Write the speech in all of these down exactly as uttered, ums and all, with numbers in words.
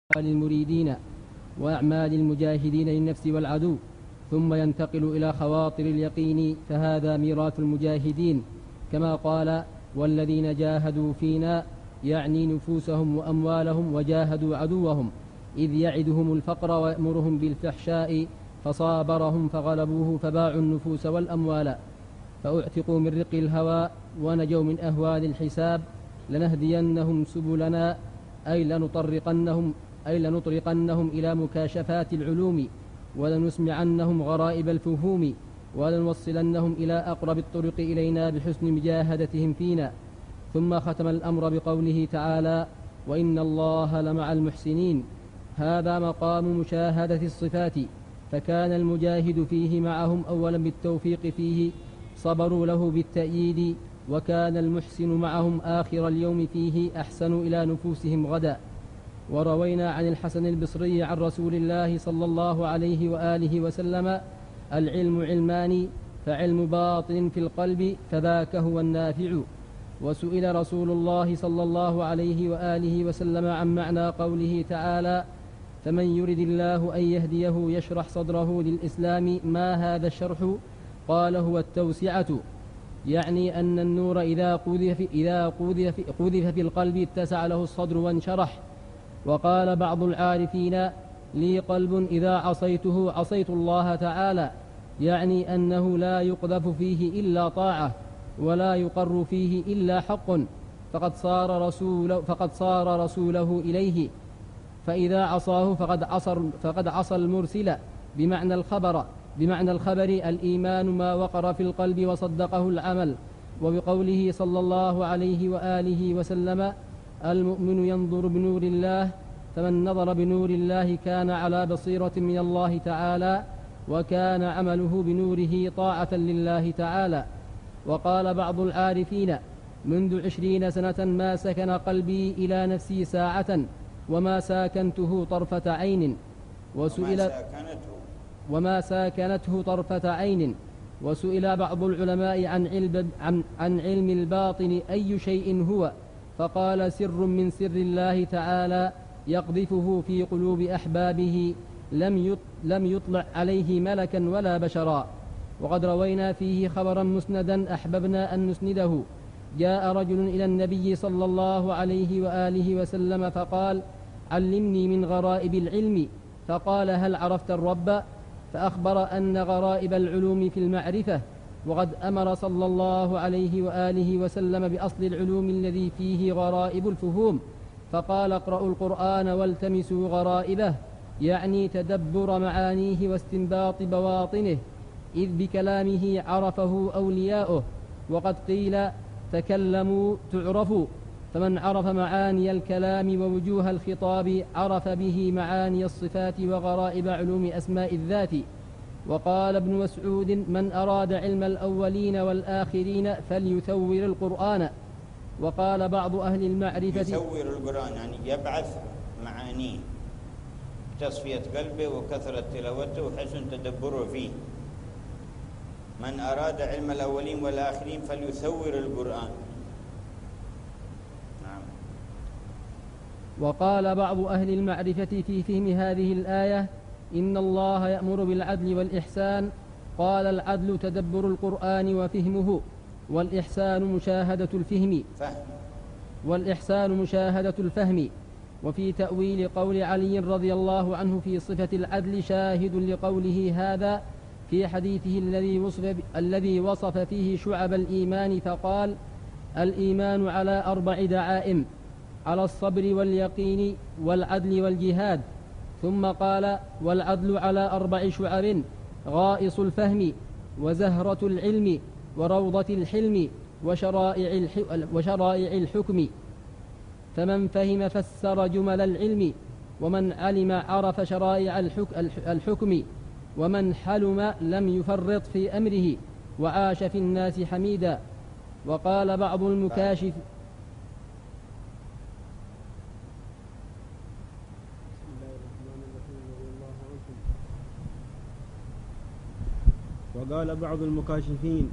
المريدين وأعمال المجاهدين للنفس والعدو، ثم ينتقل إلى خواطر اليقين، فهذا ميراث المجاهدين، كما قال: والذين جاهدوا فينا، يعني نفوسهم وأموالهم، وجاهدوا عدوهم، إذ يعدهم الفقر ويأمرهم بالفحشاء فصابرهم فغلبوه فباعوا النفوس والأموال فأعتقوا من رق الهوى ونجوا من أهوال الحساب، لنهدينهم سبلنا، أي لنطرقنهم, أي لنطرقنهم إلى مكاشفات العلوم، ولنسمعنهم غرائب الفهوم، ولنوصلنهم إلى أقرب الطرق إلينا بحسن مجاهدتهم فينا. ثم ختم الأمر بقوله تعالى: وإن الله لمع المحسنين. هذا مقام مشاهدة الصفات، فكان المجاهد فيه معهم أولا بالتوفيق فيه، صبروا له بالتأييد، وكان المحسن معهم آخر اليوم فيه، أحسن إلى نفوسهم غدا. وروينا عن الحسن البصري عن رسول الله صلى الله عليه وآله وسلم: العلم علمان، فعلم باطن في القلب فذاك هو النافع. وسئل رسول الله صلى الله عليه وآله وسلم عن معنى قوله تعالى: فمن يرد الله أن يهديه يشرح صدره للإسلام، ما هذا الشرح؟ قال: هو التوسعة، يعني أن النور إذا قذف, إذا قذف, قذف في القلب اتسع له الصدر وانشرح. وقال بعض العارفين: لي قلب إذا عصيته عصيت الله تعالى، يعني أنه لا يقذف فيه إلا طاعة، ولا يقر فيه إلا حق، فقد صار, رسول فقد صار رسوله إليه، فإذا عصاه فقد عصى, فقد عصى المرسل، بمعنى الخبر بمعنى الخبر الإيمان ما وقر في القلب وصدقه العمل. وبقوله صلى الله عليه وآله وسلم: المؤمن ينظر بنور الله، فمن نظر بنور الله كان على بصيرة من الله تعالى، وكان عمله بنوره طاعة لله تعالى. وقال بعض العارفين: منذ عشرين سنة ما سكن قلبي إلى نفسي ساعة، وما ساكنته طرفة عين. وسئل وما ساكنته طرفة عين. وسئل بعض العلماء عن علم, عن, عن علم الباطن أي شيء هو؟ فقال: سر من سر الله تعالى يقذفه في قلوب أحبابه، لم لم يطلع عليه ملكا ولا بشرا. وقد روينا فيه خبرا مسندا أحببنا أن نسنده. جاء رجل إلى النبي صلى الله عليه وآله وسلم فقال: علمني من غرائب العلم. فقال: هل عرفت الرب؟ فأخبر أن غرائب العلوم في المعرفة، وقد أمر صلى الله عليه وآله وسلم بأصل العلوم الذي فيه غرائب الفهوم، فقال: اقرأوا القرآن والتمسوا غرائبه، يعني تدبر معانيه واستنباط بواطنه، إذ بكلامه عرفه أولياؤه. وقد قيل: تكلموا تعرفوا، فمن عرف معاني الكلام ووجوه الخطاب عرف به معاني الصفات وغرائب علوم أسماء الذات. وقال ابن مسعود: من أراد علم الأولين والآخرين فليثور القرآن. وقال بعض أهل المعرفة: يثور القرآن يعني يبعث معانيه، تصفية قلبه وكثرة تلاوته وحسن تدبره فيه. من أراد علم الأولين والآخرين فليثور القرآن. نعم. وقال بعض أهل المعرفة في فهم هذه الآية: إن الله يأمر بالعدل والإحسان. قال: العدل تدبر القرآن وفهمه، والإحسان مشاهدة الفهم فهم والإحسان مشاهدة الفهم. وفي تأويل قول علي رضي الله عنه في صفة العدل شاهد لقوله هذا في حديثه الذي وصف, الذي وصف فيه شعب الإيمان، فقال: الإيمان على أربع دعائم: على الصبر واليقين والعدل والجهاد. ثم قال: والعدل على أربع شعب: غائص الفهم، وزهرة العلم، وروضة الحلم، وشرائع, وشرائع الحكم. فمن فهم فسر جمل العلم، ومن علم عرف شرائع الحكم، ومن حلم لم يفرط في أمره، وعاش في الناس حميدا. وقال بعض المكاشف: وقال بعض المكاشفين: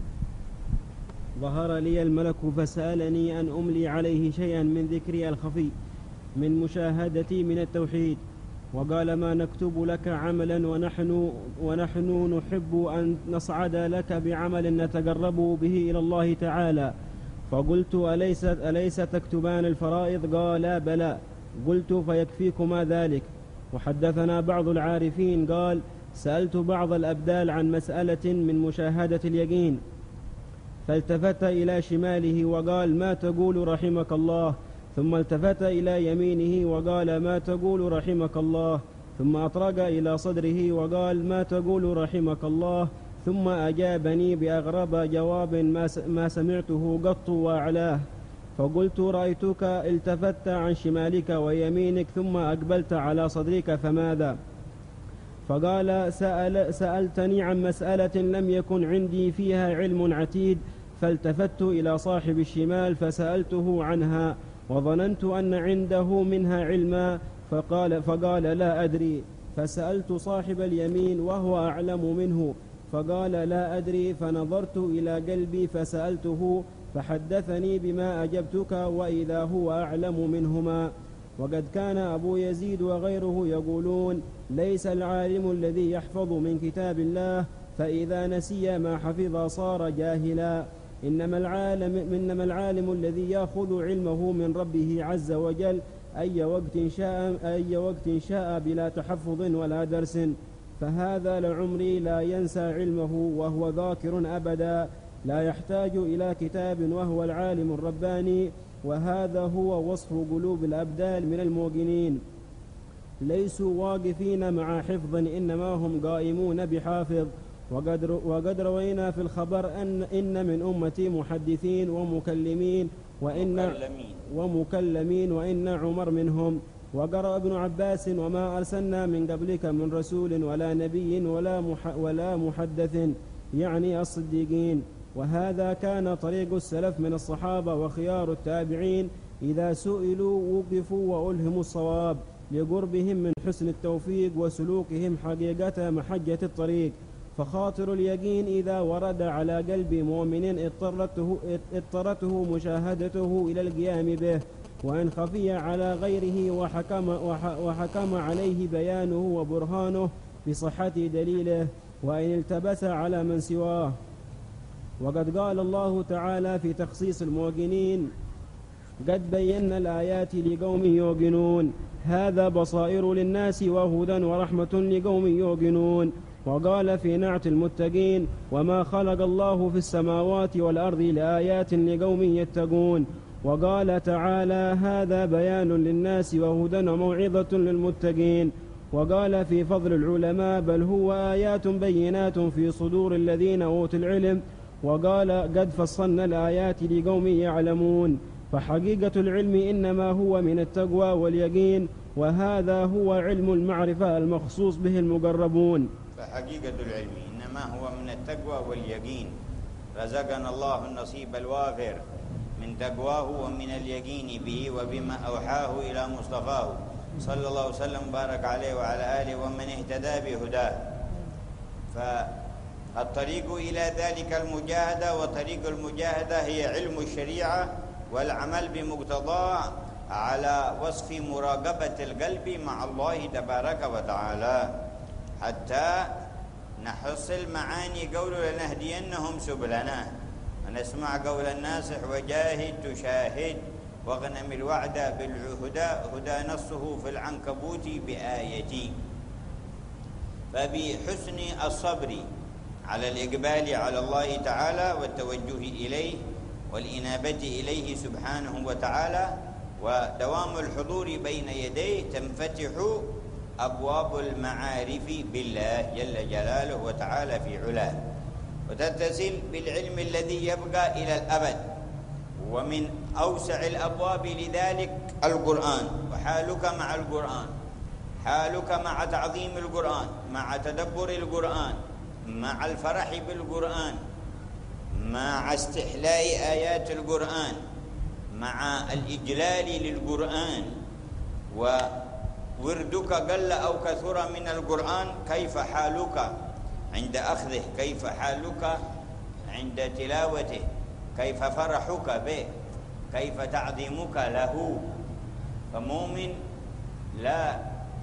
ظهر لي الملك فسألني أن أملي عليه شيئا من ذكري الخفي، من مشاهدتي من التوحيد. وقال ما نكتب لك عملا ونحن, ونحن نحب أن نصعد لك بعمل نتقرب به إلى الله تعالى. فقلت أليس, أليس تكتبان الفرائض؟ قال بلى. قلت فيكفيكما ذلك. وحدثنا بعض العارفين قال سألت بعض الأبدال عن مسألة من مشاهدة اليقين، فالتفت إلى شماله وقال ما تقول رحمك الله، ثم التفت إلى يمينه وقال ما تقول رحمك الله، ثم أطرق إلى صدره وقال ما تقول رحمك الله، ثم أجابني بأغرب جواب ما سمعته قط وأعلاه. فقلت رأيتك التفت عن شمالك ويمينك ثم أقبلت على صدرك فماذا؟ فقال سأل سألتني عن مسألة لم يكن عندي فيها علم عتيد، فالتفت إلى صاحب الشمال فسألته عنها وظننت أن عنده منها علما، فقال, فقال لا أدري. فسألت صاحب اليمين وهو أعلم منه فقال لا أدري، فنظرت إلى قلبي فسألته فحدثني بما أجبتك وإذا هو أعلم منهما. وقد كان أبو يزيد وغيره يقولون ليس العالم الذي يحفظ من كتاب الله فإذا نسي ما حفظ صار جاهلا، إنما العالم, إنما العالم الذي يأخذ علمه من ربه عز وجل أي وقت شاء, أي وقت شاء بلا تحفظ ولا درس، فهذا لعمري لا ينسى علمه وهو ذاكر أبدا، لا يحتاج إلى كتاب وهو العالم الرباني. وهذا هو وصف قلوب الأبدال من الموقنين، ليسوا واقفين مع حفظ إنما هم قائمون بحافظ. وقد, وقد روينا في الخبر أن إن من أمتي محدثين ومكلمين وإن مكلمين, ومكلمين وإن عمر منهم. وقرأ ابن عباس وما أرسلنا من قبلك من رسول ولا نبي ولا, مح ولا محدث، يعني الصديقين. وهذا كان طريق السلف من الصحابة وخيار التابعين، إذا سئلوا وقفوا وألهموا الصواب لقربهم من حسن التوفيق وسلوكهم حقيقة محجة الطريق. فخاطر اليقين إذا ورد على قلب مؤمن اضطرته, اضطرته مشاهدته إلى القيام به، وإن خفي على غيره وحكم, وحكم عليه بيانه وبرهانه بصحة دليله، وإن التبس على من سواه. وقد قال الله تعالى في تخصيص الموقنين قد بينا الآيات لقوم يوقنون، هذا بصائر للناس وهدى ورحمة لقوم يوقنون. وقال في نعت المتقين وما خلق الله في السماوات والأرض لآيات لقوم يتقون. وقال تعالى هذا بيان للناس وهدى وموعظة للمتقين. وقال في فضل العلماء بل هو آيات بينات في صدور الذين أوتوا العلم. وقال قد فصلنا الآيات لقوم يعلمون. فحقيقة العلم إنما هو من التقوى واليقين، وهذا هو علم المعرفة المخصوص به المقربون. فحقيقة العلم إنما هو من التقوى واليقين، رزقنا الله النصيب الوافر من تقواه ومن اليقين به وبما أوحاه إلى مصطفاه صلى الله وسلم بارك عليه وعلى آله ومن اهتدى بهداه. فالطريق إلى ذلك المجاهدة، وطريق المجاهدة هي علم الشريعة والعمل بمقتضاه على وصف مراقبة القلب مع الله تبارك وتعالى، حتى نحصل معاني قوله لنهدينهم سبلنا، ونسمع قول الناصح وجاهد تشاهد واغنم الوعد بالهدى هدى نصه في العنكبوت بآيتي. فبحسن الصبر على الإقبال على الله تعالى والتوجه إليه والإنابة إليه سبحانه وتعالى ودوام الحضور بين يديه تنفتح أبواب المعارف بالله جل جلاله وتعالى في علاه، وتتصل بالعلم الذي يبقى إلى الأبد. ومن أوسع الأبواب لذلك القرآن، وحالك مع القرآن، حالك مع تعظيم القرآن، مع تدبر القرآن، مع الفرح بالقرآن، مع استحلاء آيات القرآن، مع الإجلال للقرآن. ووردك قل أو كثر من القرآن، كيف حالك عند أخذه، كيف حالك عند تلاوته، كيف فرحك به، كيف تعظيمك له. فمؤمن لا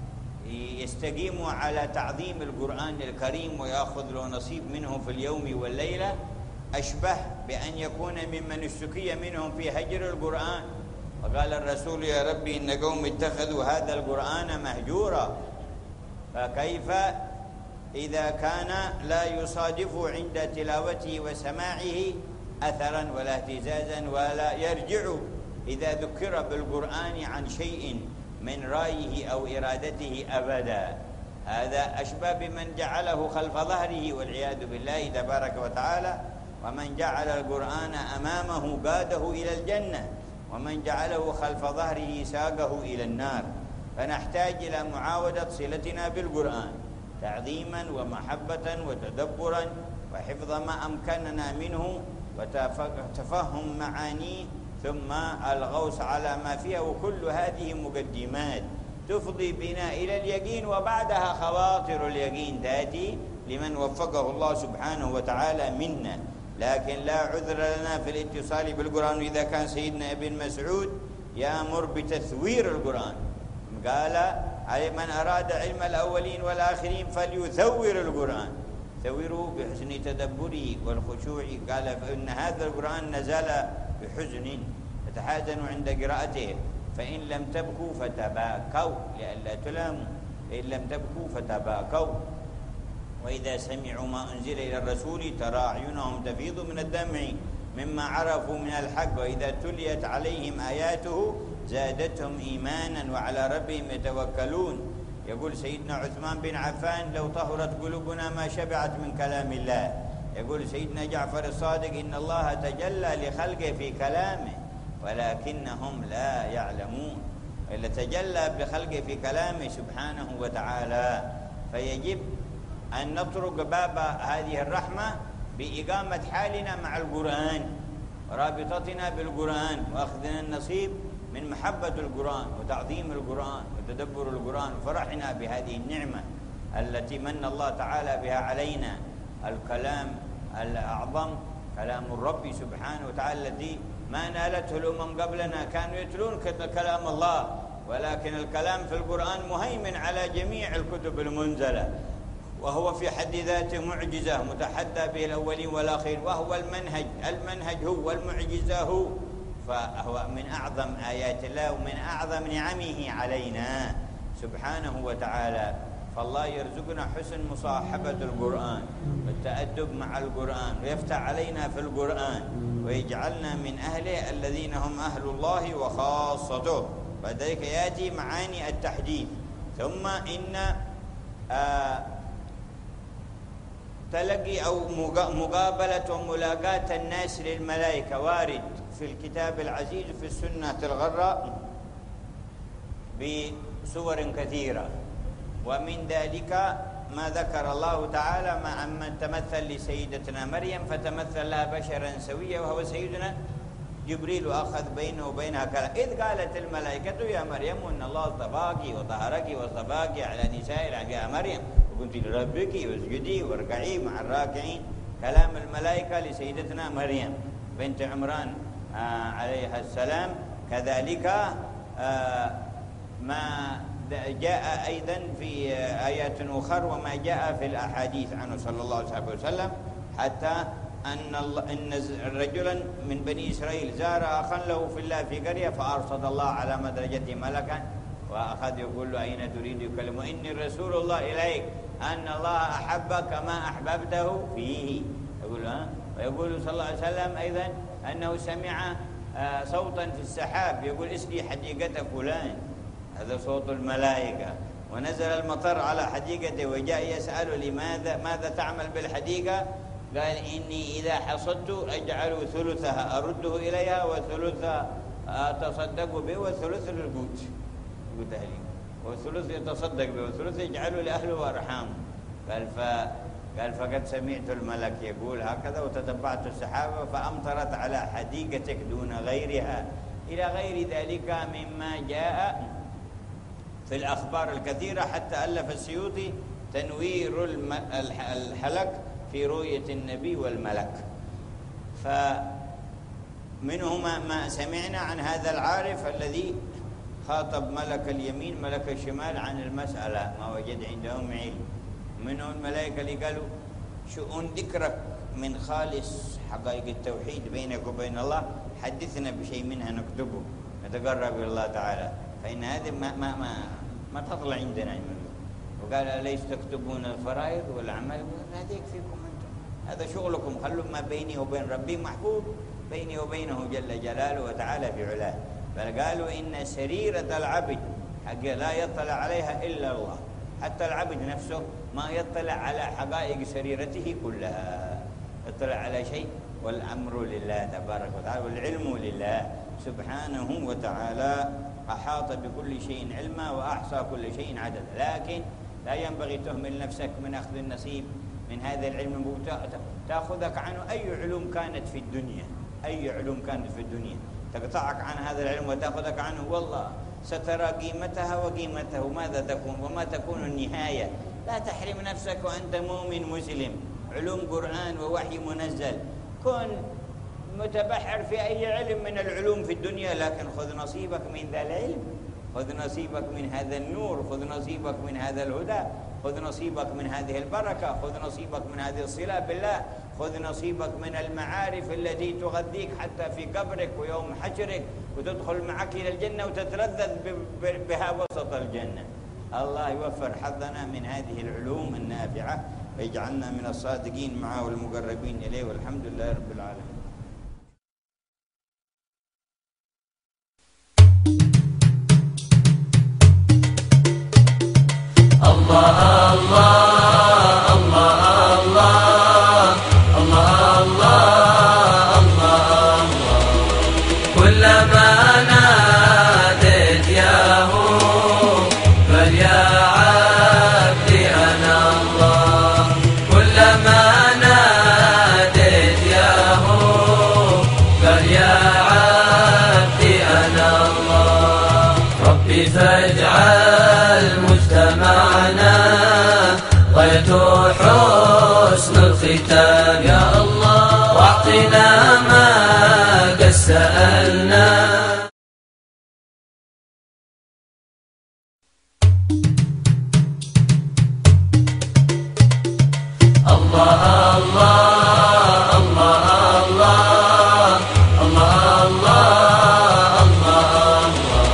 يستقيم على تعظيم القرآن الكريم ويأخذ له نصيب منه في اليوم والليلة أشبه بأن يكون ممن اشتكي منهم في هجر القرآن. وقال الرسول يا ربي إن قوم اتخذوا هذا القرآن مهجورا، فكيف إذا كان لا يصادف عند تلاوته وسماعه أثرا ولا اهتزازا ولا يرجع إذا ذكر بالقرآن عن شيء من رأيه أو إرادته أبدا؟ هذا أشبه بمن جعله خلف ظهره والعياذ بالله تبارك وتعالى، ومن جعل القرآن أمامه قاده إلى الجنة، ومن جعله خلف ظهره ساقه إلى النار. فنحتاج إلى معاودة صلتنا بالقرآن تعظيما ومحبة وتدبرا وحفظ ما أمكننا منه وتفهم معانيه، ثم الغوص على ما فيها. وكل هذه مقدمات تفضي بنا إلى اليقين، وبعدها خواطر اليقين تأتي لمن وفقه الله سبحانه وتعالى منا. لكن لا عذر لنا في الاتصال بالقرآن. إذا كان سيدنا ابن مسعود يأمر بتثوير القرآن، قال على من أراد علم الأولين والآخرين فليثور القرآن، ثوروا بحسن تدبره والخشوع. قال فإن هذا القرآن نزل بحزن فتحازنوا عند قراءته، فإن لم تبكوا فتباكوا لئلا تلاموا، إن لم تبكوا فتباكوا. وإذا سمعوا ما أنزل إلى الرسول ترى أعينهم تفيض من الدمع مما عرفوا من الحق، وإذا تليت عليهم آياته زادتهم إيمانا وعلى ربهم يتوكلون. يقول سيدنا عثمان بن عفان لو طهرت قلوبنا ما شبعت من كلام الله. يقول سيدنا جعفر الصادق إن الله تجلى لخلقه في كلامه ولكنهم لا يعلمون. إلا تجلى بخلقه في كلامه سبحانه وتعالى. فيجب أن نطرق باب هذه الرحمة بإقامة حالنا مع القرآن ورابطتنا بالقرآن وأخذنا النصيب من محبة القرآن وتعظيم القرآن وتدبر القرآن وفرحنا بهذه النعمة التي من الله تعالى بها علينا، الكلام الأعظم كلام الرب سبحانه وتعالى الذي ما نالته الأمم قبلنا. كانوا يتلون كلام الله، ولكن الكلام في القرآن مهيمن على جميع الكتب المنزلة، وهو في حد ذاته معجزة متحدى به الأولين والآخرين، وهو المنهج. المنهج هو والمعجزة هو، فهو من أعظم آيات الله ومن أعظم نعمه علينا سبحانه وتعالى. فالله يرزقنا حسن مصاحبة القرآن والتأدب مع القرآن، ويفتح علينا في القرآن ويجعلنا من أهله الذين هم أهل الله وخاصته. بعد ذلك يأتي معاني التحديث. ثم إن آه تلقي أو مقابلة وملاقاة الناس للملائكة وارد في الكتاب العزيز في السنة الغراء بصور كثيرة، ومن ذلك ما ذكر الله تعالى مع من تمثل لسيدتنا مريم فتمثل لها بشرا سويا وهو سيدنا جبريل، وأخذ بينه وبينها كلام. إذ قالت الملائكة يا مريم إن الله اصطفاك وطهرك واصطفاك على نساء العالمين، يا مريم وكنت لربك واسجدي واركعي مع الراكعين. كلام الملائكة لسيدتنا مريم بنت عمران آه عليها السلام. كذلك آه ما جاء أيضا في آيات أخرى وما جاء في الأحاديث عنه صلى الله عليه وسلم، حتى أن أن رجلا من بني إسرائيل زار أخا له في الله في قرية فأرصد الله على مدرجته ملكا وأخذ يقول له أين تريد؟ يكلمه إني رسول الله إليك أن الله أحبك كما أحببته فيه. يقول ها ويقول صلى الله عليه وسلم أيضا أنه سمع صوتا في السحاب يقول اسقي حديقة فلان، هذا صوت الملائكة. ونزل المطر على حديقته وجاء يسأل لماذا ماذا تعمل بالحديقة؟ قال إني إذا حصدت أجعل ثلثها أرده إليها وثلثها أتصدق به وثلث للقوت قوت أهلي، والثلث يتصدق به والثلث يجعله لأهله وأرحامه. قال ف قال فقد سمعت الملك يقول هكذا وتتبعت السحابة فأمطرت على حديقتك دون غيرها، إلى غير ذلك مما جاء في الأخبار الكثيرة. حتى ألف السيوطي تنوير الحلق في رؤية النبي والملك. فمنه ما سمعنا عن هذا العارف الذي خاطب ملك اليمين ملك الشمال عن المسألة، ما وجد عندهم علم. منهم الملائكة اللي قالوا شؤون ذكرك من خالص حقائق التوحيد بينك وبين الله، حدثنا بشيء منها نكتبه نتقرب إلى الله تعالى، فإن هذه ما ما ما, ما تطلع عندنا. وقال أليس تكتبون الفرائض والأعمال؟ هذا يكفيكم أنتم، هذا شغلكم، خلوا ما بيني وبين ربي محفوظ بيني وبينه جل جلاله وتعالى في علاه. فقالوا إن سريرة العبد حق لا يطلع عليها إلا الله، حتى العبد نفسه ما يطلع على حقائق سريرته كلها، يطلع على شيء، والأمر لله تبارك وتعالى والعلم لله سبحانه وتعالى. أحاط بكل شيء علما وأحصى كل شيء عددا. لكن لا ينبغي تهمل نفسك من أخذ النصيب من هذا العلم، تأخذك عنه أي علوم كانت في الدنيا، أي علوم كانت في الدنيا تقطعك عن هذا العلم وتأخذك عنه، والله سترى قيمتها وقيمته ماذا تكون وما تكون النهاية. لا تحرم نفسك وأنت مؤمن مسلم، علوم قرآن ووحي منزل، كن متبحر في أي علم من العلوم في الدنيا، لكن خذ نصيبك من ذا العلم، خذ نصيبك من هذا النور، خذ نصيبك من هذا الهدى، خذ نصيبك من هذه البركة، خذ نصيبك من هذه الصلة بالله، خذ نصيبك من المعارف التي تغذيك حتى في قبرك ويوم حشرك، وتدخل معك إلى الجنة وتتلذذ بها وسط الجنة. الله يوفر حظنا من هذه العلوم النافعة ويجعلنا من الصادقين معه والمقربين إليه، والحمد لله رب العالمين. الله الله الله الله الله الله الله كلما ناديت يا هو فليا عبدي أنا الله، كلما ناديت يا هو فليا عبدي أنا الله. ربي فاجعل مجتمعنا غاية حسن الختام يا الله، واعطنا ما قد سألنا. الله الله الله الله الله الله الله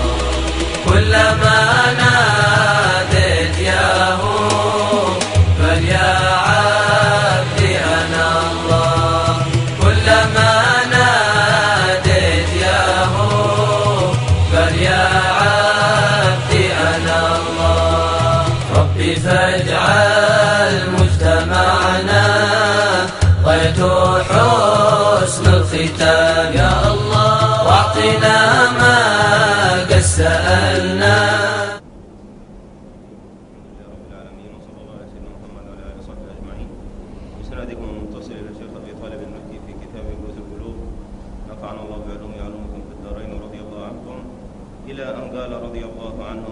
كلما ناديت يا هو فليا عبدي أنا الله، كلما ناديت يا هو فليا عبدي أنا الله. ربي فاجعل مجتمعنا غاية حسن الختام يا الله، واعطنا ما قد سألنا. إلى أن قال رضي الله عنه: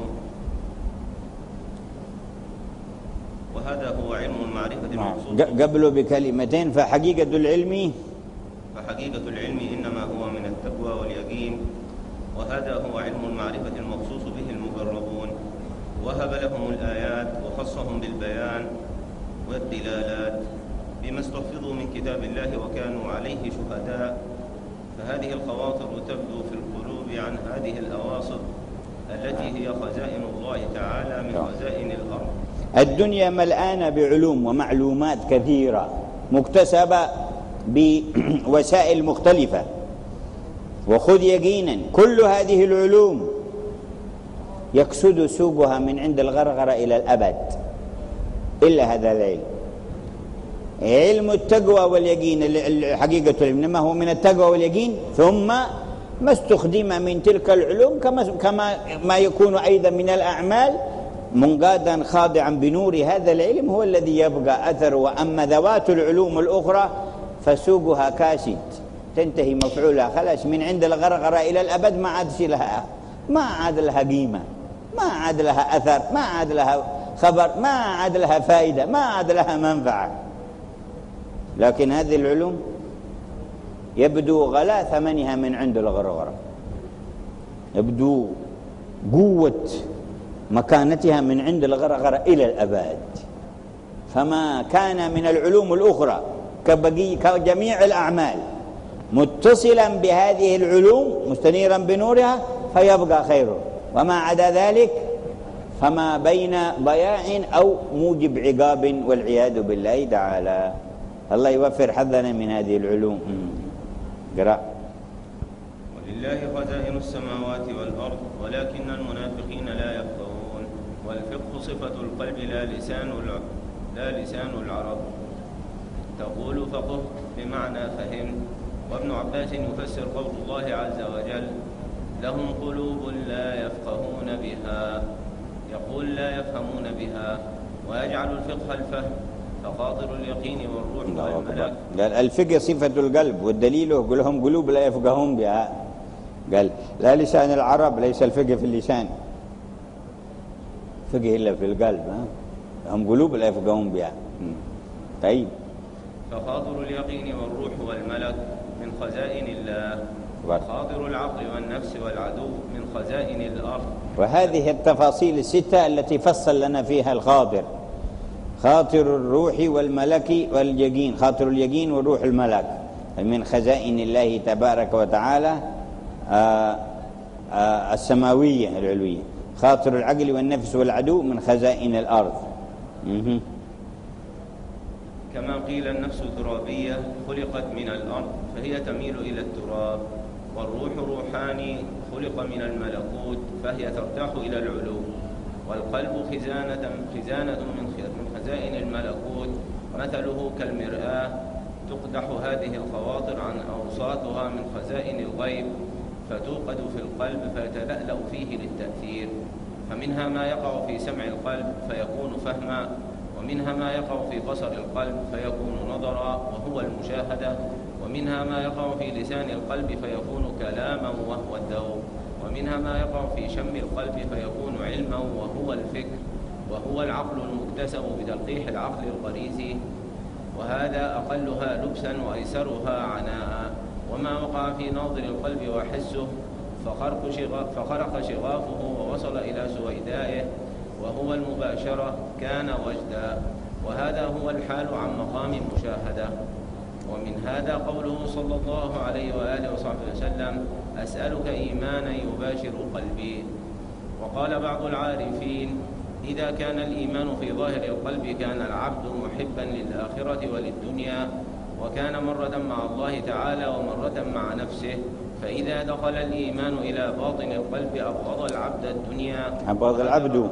وهذا هو علم المعرفة المخصوص. قبله بكلمتين: فحقيقة العلم فحقيقة العلم إنما هو من التقوى واليقين، وهذا هو علم المعرفة المخصوص به المقربون، وهب لهم الآيات وخصهم بالبيان والدلالات بما استحفظوا من كتاب الله وكانوا عليه شهداء. فهذه الخواطر تبدو في القلوب عن هذه الأواصر التي هي خزائن الله تعالى من خزائن الأرض. الدنيا ملآنة بعلوم ومعلومات كثيرة مكتسبة بوسائل مختلفة، وخذ يقينا كل هذه العلوم يكسد سوقها من عند الغرغرة إلى الأبد إلا هذا العلم، علم التقوى واليقين. حقيقة العلم إنما هو من التقوى واليقين، ثم ما استخدم من تلك العلوم كما كما ما يكون أيضا من الأعمال منقادا خاضعا بنور هذا العلم هو الذي يبقى أثر. وأما ذوات العلوم الأخرى فسوقها كاسد، تنتهي مفعولها خلاص من عند الغرغرة إلى الأبد، ما عادش لها ما عاد لها قيمة، ما عاد لها أثر، ما عاد لها خبر، ما عاد لها فائدة، ما عاد لها منفعة. لكن هذه العلوم يبدو غلا ثمنها من عند الغرغرة، يبدو قوة مكانتها من عند الغرغرة إلى الأبد، فما كان من العلوم الأخرى كبقي كجميع الأعمال متصلا بهذه العلوم مستنيرا بنورها فيبقى خيره، وما عدا ذلك فما بين ضياع أو موجب عقاب والعياذ بالله تعالى. الله يوفر حظنا من هذه العلوم. قرأ. ولله خزائن السماوات والأرض ولكن المنافقين لا يفقهون. والفقه صفة القلب لا لسان لا لسان العرب. تقول فقه بمعنى فهم. وابن عباس يفسر قول الله عز وجل لهم قلوب لا يفقهون بها، يقول لا يفهمون بها، ويجعل الفقه الفهم فخاطر اليقين والروح والملك. قال الفقه صفة القلب، والدليل يقول لهم قلوب لا يفقهون بها. قال لا لسان العرب، ليس الفقه في اللسان، فقه إلا في القلب. ها؟ هم قلوب لا يفقهون بها. طيب. فخاطر اليقين والروح والملك من خزائن الله، وخاطر العقل والنفس والعدو من خزائن الأرض. وهذه التفاصيل الستة التي فصل لنا فيها الخاطر، خاطر الروح والملك واليقين، خاطر اليقين والروح الملك من خزائن الله تبارك وتعالى آآ آآ السماوية العلوية. خاطر العقل والنفس والعدو من خزائن الأرض. م- كما قيل النفس ترابية خلقت من الأرض فهي تميل إلى التراب، والروح روحاني خلق من الملكوت فهي ترتاح إلى العلو، والقلب خزانة خزانة من خزائن الملكوت مثله كالمرآة تقدح هذه الخواطر عن أوساطها من خزائن الغيب فتوقد في القلب فيتلألأ فيه للتأثير، فمنها ما يقع في سمع القلب فيكون فهما، ومنها ما يقع في بصر القلب فيكون نظرا وهو المشاهدة، ومنها ما يقع في لسان القلب فيكون كلاما وهو الذوق، ومنها ما يقع في شم القلب فيكون علما وهو الفكر، وهو العقل المكتسب بتلقيح العقل الغريزي، وهذا أقلها لبسا وأيسرها عناء. وما وقع في ناظر القلب وحسه فخرق, شغاف فخرق شغافه ووصل إلى سويدائه وهو المباشرة كان وجدا، وهذا هو الحال عن مقام مشاهدة. ومن هذا قوله صلى الله عليه وآله وصحبه وسلم أسألك إيمانا يباشر قلبي. وقال بعض العارفين إذا كان الإيمان في ظاهر القلب كان العبد محبا للآخرة وللدنيا، وكان مرة مع الله تعالى ومرة مع نفسه، فإذا دخل الإيمان إلى باطن القلب أبغض العبد الدنيا أبغض العبد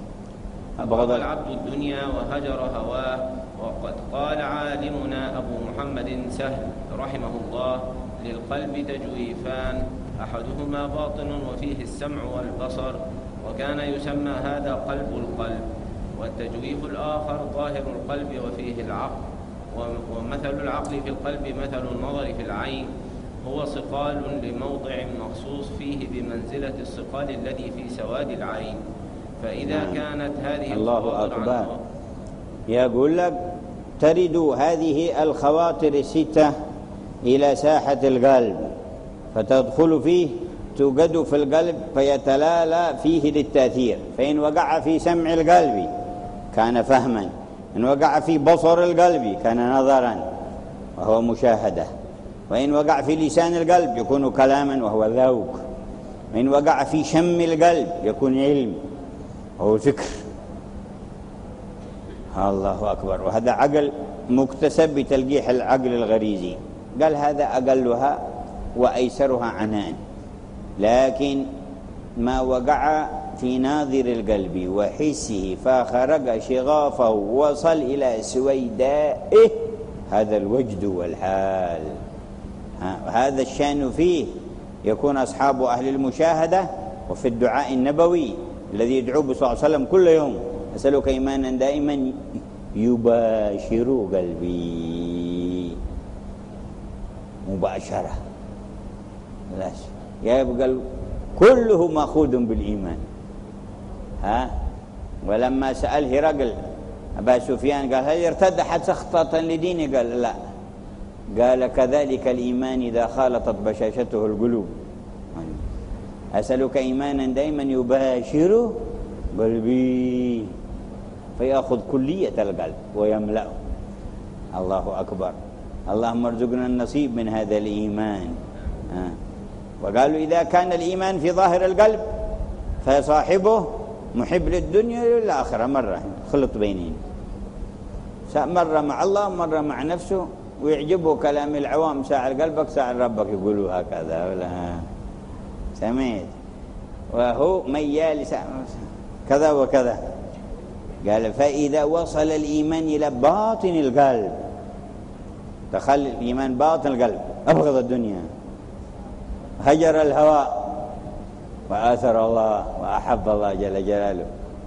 أبغض العبد الدنيا وهجر هواه. وقد قال عالمنا أبو محمد سهل رحمه الله للقلب تجويفان أحدهما باطن وفيه السمع والبصر، وكان يسمى هذا قلب القلب، والتجويف الآخر ظاهر القلب وفيه العقل. ومثل العقل في القلب مثل النظر في العين، هو صقال لموضع مخصوص فيه بمنزلة الصقال الذي في سواد العين، فإذا كانت هذه الله أكبر يقول لك ترد هذه الخواطر الستة إلى ساحة القلب فتدخل فيه، توجد في القلب فيتلالى فيه للتأثير، فإن وقع في سمع القلب كان فهما، إن وقع في بصر القلب كان نظرا وهو مشاهدة، وإن وقع في لسان القلب يكون كلاما وهو ذوق، وإن وقع في شم القلب يكون علم وهو فكر. الله أكبر. وهذا عقل مكتسب بتلقيح العقل الغريزي. قال هذا أقلها وأيسرها عنان، لكن ما وقع في ناظر القلب وحسه فخرج شغافه وصل إلى سويدائه هذا الوجد والحال، هذا الشأن فيه يكون أصحاب أهل المشاهدة. وفي الدعاء النبوي الذي يدعو به صلى الله عليه وسلم كل يوم أسألك إيمانا دائما يباشر قلبي، مباشرة يبقى كله مأخوذ بالإيمان. ها ولما سأل هرقل أبا سفيان قال هل ارتد أحد سخطة لديني؟ قال لا. قال كذلك الإيمان إذا خالطت بشاشته القلوب. أسألك إيمانا دائما يباشر قلبي فيأخذ كلية القلب ويملأه. الله أكبر. اللهم ارزقنا النصيب من هذا الإيمان. آه. وقالوا إذا كان الإيمان في ظاهر القلب فصاحبه محب للدنيا وللآخرة، مرة خلط بينين، مرة مع الله مرة مع نفسه، ويعجبه كلام العوام ساعة قلبك ساعة ربك يقولوا هكذا ولا سمعت، وهو ميال كذا وكذا. قال فإذا وصل الإيمان إلى باطن القلب، دخل الإيمان باطن القلب، أبغض الدنيا، هجر الهواء وآثر الله وأحب الله جل جلاله،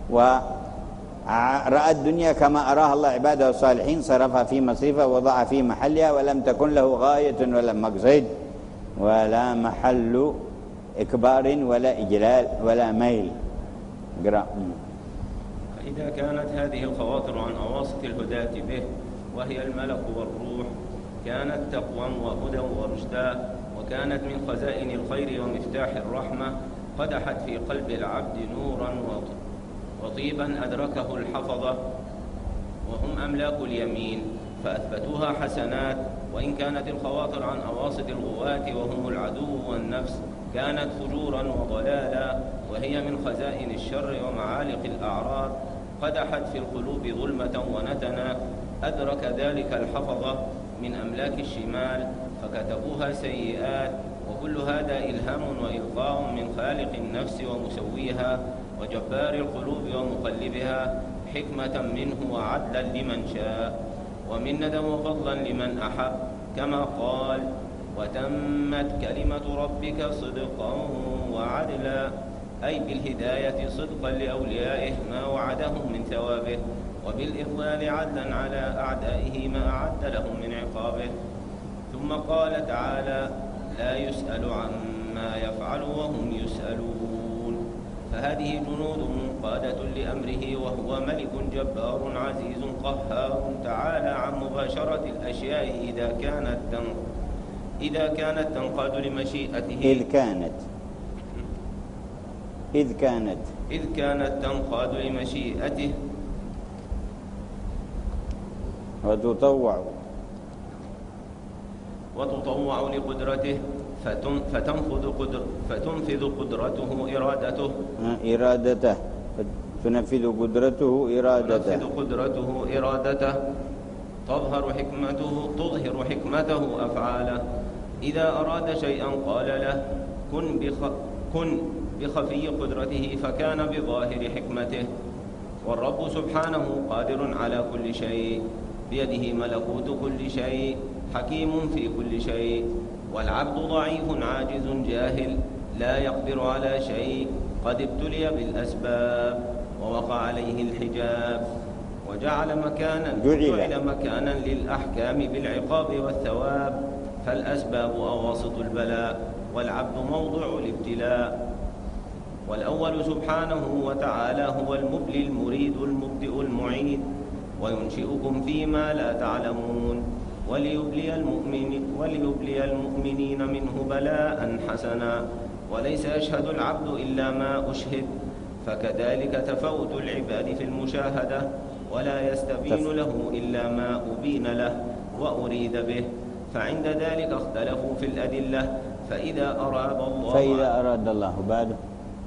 ورأى الدنيا كما أراها الله عباده الصالحين، صرفها في مصرفها ووضعها في محلها، ولم تكن له غاية ولا مقصد ولا محل إكبار ولا إجلال ولا ميل. اقرأ. فإذا كانت هذه الخواطر عن أواسط الهداة به وهي الملك والروح، كانت تقوى وهدى ورشدا، وكانت من خزائن الخير ومفتاح الرحمة، قدحت في قلب العبد نورا وطيبا أدركه الحفظة وهم أملاك اليمين فأثبتوها حسنات. وإن كانت الخواطر عن أواسط الغواة وهم العدو والنفس كانت فجورا وضلالا، وهي من خزائن الشر ومعالق الأعراض، قدحت في القلوب ظلمة ونتنا، أدرك ذلك الحفظة من أملاك الشمال فكتبوها سيئات. وكل هذا إلهام وإلقاء من خالق النفس ومسويها وجبار القلوب ومقلبها، حكمة منه وعدلا لمن شاء، ومنة وفضلا لمن أحب، كما قال وتمت كلمة ربك صدقا وعدلا، أي بالهداية صدقا لأوليائه ما وعدهم من ثوابه، وبالإضلال عدلا على أعدائه ما أعد لهم من عقابه. ثم قال تعالى لا يسأل عما يفعل وهم يسألون. فهذه جنود منقادة لأمره، وهو ملك جبار عزيز قهار تعالى عن مباشرة الأشياء إذا كانت إذا كانت تنقاد لمشيئته إذ كانت إذ كانت إذ كانت تنقاد لمشيئته وتطوع وتطوع لقدرته فتنفذ قدر فتنفذ قدرته إرادته إرادته تنفذ قدرته إرادته تنفذ قدرته إرادته تظهر حكمته تظهر حكمته أفعاله. إذا أراد شيئا قال له كن بخ كن بخفي قدرته فكان بظاهر حكمته. والرب سبحانه قادر على كل شيء، بيده ملكوت كل شيء، حكيم في كل شيء. والعبد ضعيف عاجز جاهل لا يقدر على شيء، قد ابتلي بالأسباب ووقع عليه الحجاب، وجعل مكانا جعل مكانا للأحكام بالعقاب والثواب. فالأسباب أواسط البلاء، والعبد موضع الابتلاء. والأول سبحانه وتعالى هو المبلي المريد المبدئ المعيد، وينشئكم فيما لا تعلمون، وليبلي المؤمن وليبلي المؤمنين منه بلاء حسنا، وليس يشهد العبد إلا ما أشهد. فكذلك تفوت العباد في المشاهدة، ولا يستبين له إلا ما أبين له وأريد به. فعند ذلك اختلفوا في الأدلة. فإذا أراد الله فإذا أراد الله بعد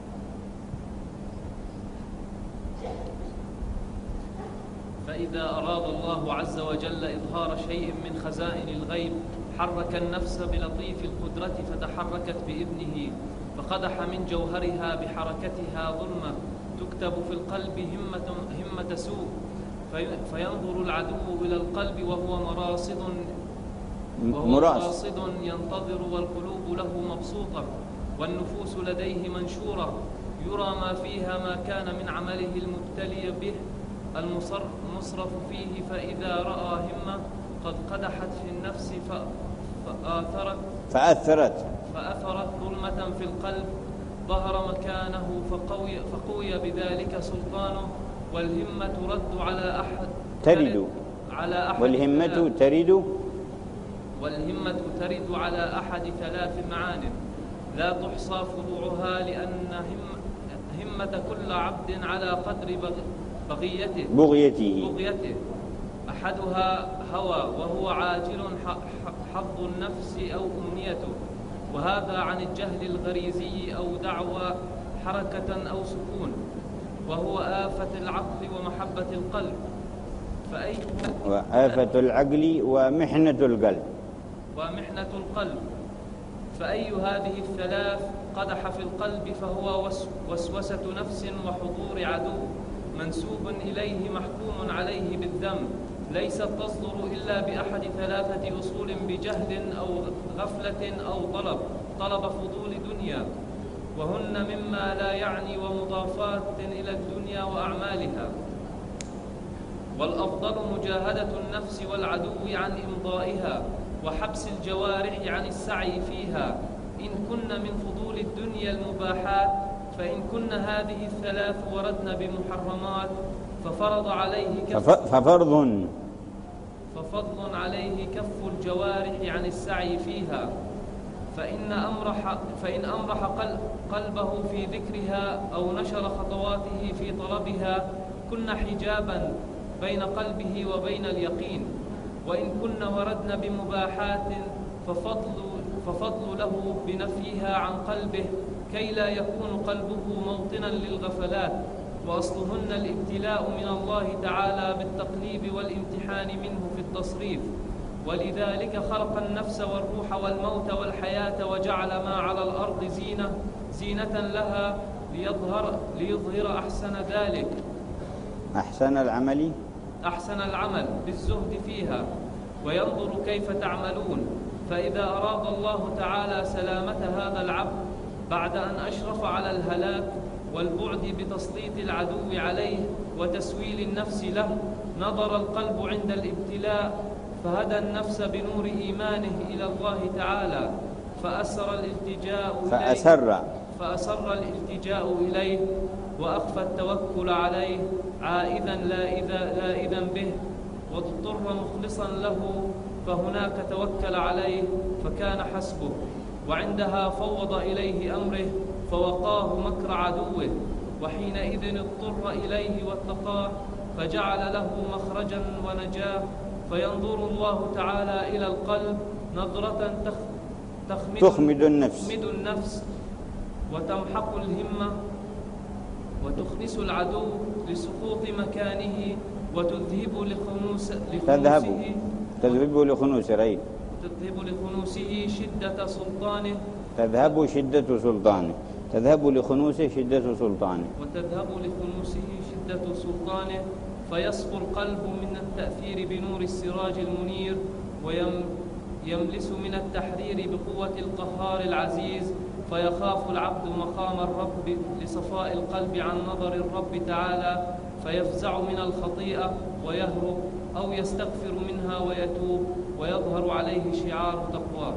فإذا أراد الله عز وجل إظهار شيء من خزائن الغيب حرك النفس بلطيف القدرة فتحركت بإذنه، فقدح من جوهرها بحركتها ظلمة تكتب في القلب همة, همة سوء، فينظر العدو إلى القلب وهو مراصد وهو مراصد ينتظر، والقلوب له مبسوطة، والنفوس لديه منشورة، يرى ما فيها ما كان من عمله المبتلي به المصرف فيه. فإذا رأى همة قد قدحت في النفس فآثرت فأثرت فأثرت ظلمة في القلب ظهر مكانه فقوي, فقوي بذلك سلطانه. والهمة ترد على أحد ترد على أحد والهمة ترد والهمة ترد على أحد ثلاث معان: لا تحصى فروعها، لأن هم همة كل عبد على قدر بغيته بغيته بغيته أحدها هوى وهو عاجل حظ النفس أو أمنيته، وهذا عن الجهل الغريزي أو دعوى حركة أو سكون، وهو آفة العقل ومحبة القلب. فأي وآفة العقل ومحنة القلب ومحنة القلب فأي هذه الثلاث قدح في القلب فهو وسوسة نفس وحضور عدو منسوب إليه محكوم عليه بالذنب، ليست تصدر إلا بأحد ثلاثة أصول: بجهل أو غفلة أو طلب طلب فضول دنيا، وهن مما لا يعني ومضافات إلى الدنيا وأعمالها. والأفضل مجاهدة النفس والعدو عن إمضائها، وحبس الجوارح عن السعي فيها، إن كن من فضول الدنيا المباحات. فإن كن هذه الثلاث وردن بمحرمات ففرض عليه كف ففرض ففضل عليه كف الجوارح عن السعي فيها. فإن أمرح, فإن أمرح قلبه في ذكرها أو نشر خطواته في طلبها كن حجابا بين قلبه وبين اليقين. وإن كن وردن بمباحات ففضل, ففضل له بنفيها عن قلبه كي لا يكون قلبه موطنا للغفلات، وأصلهن الابتلاء من الله تعالى بالتقليب والامتحان منه في التصريف. ولذلك خلق النفس والروح والموت والحياة، وجعل ما على الأرض زينة زينة لها ليظهر, ليظهر أحسن ذلك أحسن العمل أحسن العمل بالزهد فيها، وينظر كيف تعملون. فإذا أراد الله تعالى سلامة هذا العبد بعد أن أشرف على الهلاك والبعد بتسليط العدو عليه وتسويل النفس له، نظر القلب عند الابتلاء فهدى النفس بنور إيمانه إلى الله تعالى، فأسر الالتجاء إليه فأسر فأسر الالتجاء إليه وأخفى التوكل عليه عائذا لا إذا, لا إذا به، واضطر مخلصا له فهناك توكل عليه فكان حسبه، وعندها فوض إليه أمره فوقاه مكر عدوه، وحينئذ اضطر إليه واتقاه فجعل له مخرجا ونجاه. فينظر الله تعالى إلى القلب نظرة تخمد, تخمد النفس, تخمد النفس وتمحق الهمة وتخنس العدو لسقوط مكانه وتذهب لخنوس تذهب تذهب لخنوس رأي تذهب لخنوسه شدة سلطانه تذهب شدة سلطانه تذهب لخنوسه شدة سلطانه وتذهب لخنوسه شدة سلطانه فيصفو القلب من التأثير بنور السراج المنير، ويملس من التحرير بقوة القهار العزيز، فيخاف العبد مقام الرب لصفاء القلب عن نظر الرب تعالى، فيفزع من الخطيئة ويهرب أو يستغفر منها ويتوب، ويظهر عليه شعار تقواه.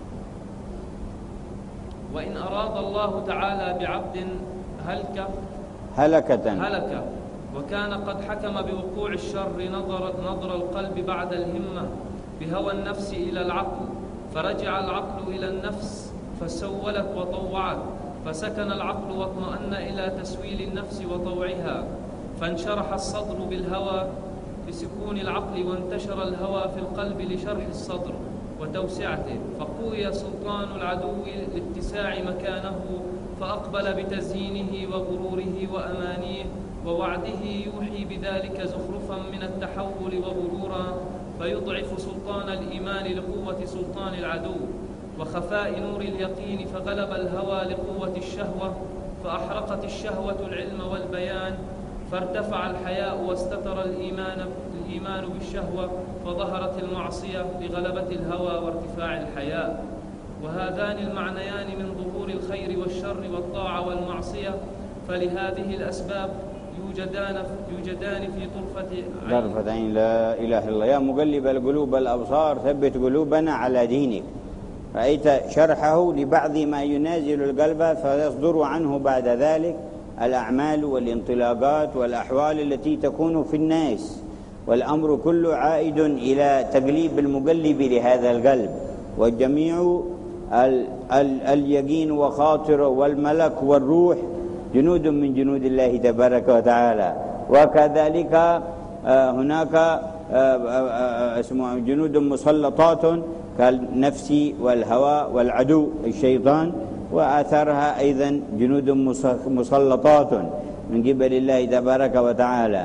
وإن أراد الله تعالى بعبد هلك هلكة هلك وكان قد حكم بوقوع الشر نظر, نظر القلب بعد الهمة بهوى النفس إلى العقل، فرجع العقل إلى النفس فسولت وطوعت، فسكن العقل واطمأن إلى تسويل النفس وطوعها، فانشرح الصدر بالهوى بسكون العقل، وانتشر الهوى في القلب لشرح الصدر وتوسعته، فقوي سلطان العدو لاتساع مكانه، فأقبل بتزيينه وغروره وأمانيه ووعده يوحي بذلك زخرفا من التحول وغرورا، فيضعف سلطان الإيمان لقوة سلطان العدو وخفاء نور اليقين، فغلب الهوى لقوة الشهوة، فأحرقت الشهوة العلم والبيان، فارتفع الحياء واستتر الإيمان, الإيمان بالشهوة، فظهرت المعصية لغلبة الهوى وارتفاع الحياء. وهذان المعنيان من ظهور الخير والشر والطاعة والمعصية، فلهذه الأسباب يوجدان, يوجدان في طرفة عين. طرفة عين لا إله إلا الله. يا مقلب القلوب الأبصار ثبت قلوبنا على دينك. رأيت شرحه لبعض ما ينازل القلب، فيصدر عنه بعد ذلك الأعمال والانطلاقات والأحوال التي تكون في الناس، والأمر كله عائد إلى تقليب المقلب لهذا القلب. والجميع ال ال اليقين وخاطره والملك والروح جنود من جنود الله تبارك وتعالى. وكذلك هناك اسمه جنود مسلطات كالنفس والهوى والعدو الشيطان، وآثارها أيضا جنود مسلطات من قبل الله تبارك وتعالى.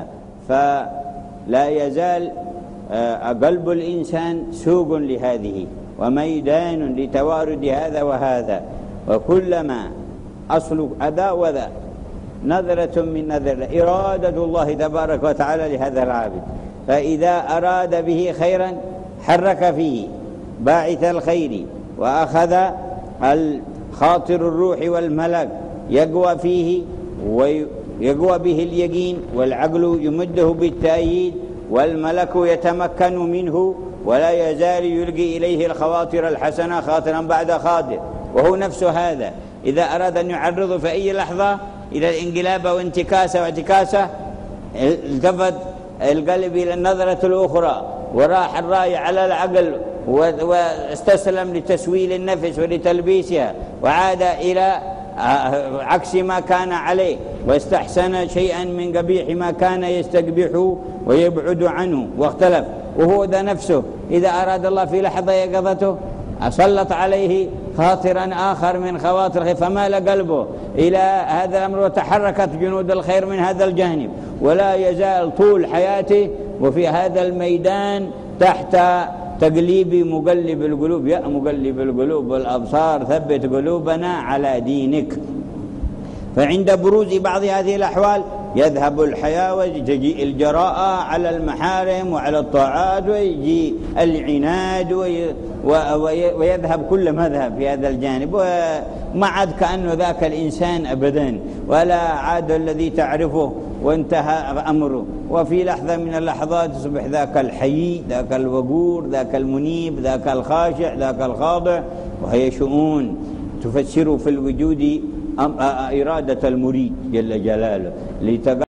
فلا يزال قلب الإنسان سوق لهذه وميدان لتوارد هذا وهذا، وكلما أصل أذى وذا نظرة من نظر إرادة الله تبارك وتعالى لهذا العابد، فإذا أراد به خيرا حرك فيه باعث الخير، وأخذ الخاطر الروح والملك يقوى فيه ويقوى به اليقين، والعقل يمده بالتأييد، والملك يتمكن منه ولا يزال يلقي إليه الخواطر الحسنة خاطرا بعد خاطر، وهو نفس هذا إذا أراد أن يعرض في أي لحظة إلى الانقلاب وانتكاسة واعتكاسة التفت القلب إلى النظرة الأخرى وراح الرأي على العقل واستسلم لتسويل النفس ولتلبيسها وعاد إلى عكس ما كان عليه، واستحسن شيئا من قبيح ما كان يستقبحه ويبعد عنه واختلف، وهو ذا نفسه إذا أراد الله في لحظة يقظته أسلط عليه خاطرا آخر من خواطر الخير فمال قلبه إلى هذا الأمر، وتحركت جنود الخير من هذا الجانب، ولا يزال طول حياته وفي هذا الميدان تحت تقليب مقلب القلوب. يا مقلب القلوب والأبصار ثبت قلوبنا على دينك. فعند بروز بعض هذه الأحوال يذهب الحياء وتجي الجراءة على المحارم وعلى الطاعات، ويجي العناد ويذهب كل مذهب في هذا الجانب، وما عاد كأنه ذاك الإنسان أبدا، ولا عاد الذي تعرفه وانتهى أمره. وفي لحظة من اللحظات يصبح ذاك الحيي، ذاك الوقور، ذاك المنيب، ذاك الخاشع، ذاك الخاضع، وهي شؤون تفسر في الوجود إرادة المريد جل جلاله.